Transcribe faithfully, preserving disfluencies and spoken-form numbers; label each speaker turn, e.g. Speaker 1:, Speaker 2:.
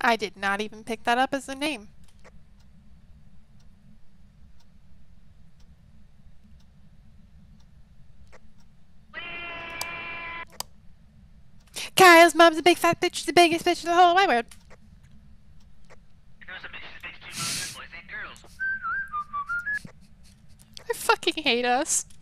Speaker 1: I did not even pick that up as a name. Kyle's mom's a big fat bitch, the biggest bitch in the whole wide world. I fucking hate us.